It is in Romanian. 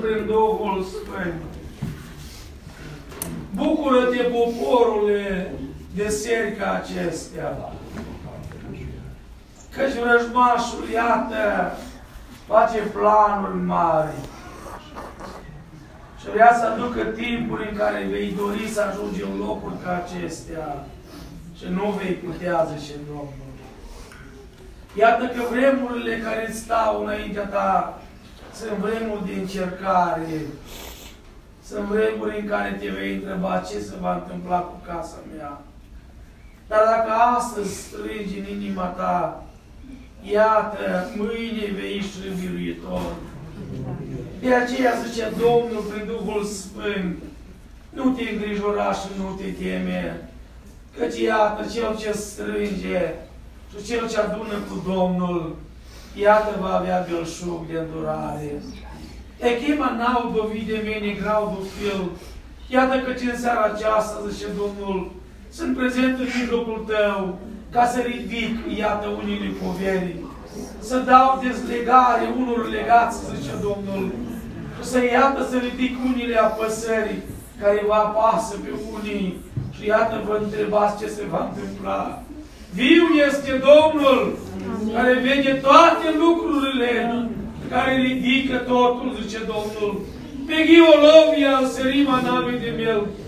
prin Duhul Sfânt. Bucură-te, poporule, de seri ca acestea. Căci vrăjmașul, iată, face planuri mari. Și vrea să aducă timpuri în care vei dori să ajungi în locuri ca acestea. Și nu vei putea, zice Domnul. Iată că vremurile care stau înaintea ta sunt vremuri de încercare. Sunt vremuri în care te vei întreba ce se va întâmpla cu casa mea. Dar dacă astăzi strângi în inima ta, iată, mâine vei ieși biruitor. De aceea zice Domnul prin Duhul Sfânt, nu te îngrijora și nu te teme, căci iată, cel ce strânge și cel ce adună cu Domnul, iată va avea belșug de îndurare. Echema n-au dovit de mine grau de fil. Iată că în seara aceasta, zice Domnul, sunt prezent în mijlocul tău, ca să ridic, iată, unele poveri, să dau dezlegare unor legați, zice Domnul, și să iată să ridic unele apăsări care vă apasă pe unii și iată vă întrebați ce se va întâmpla. Viu este Domnul, care vede toate lucrurile, care ridică totul, zice Domnul. Pe Ghiologia, în sărima navei de mel,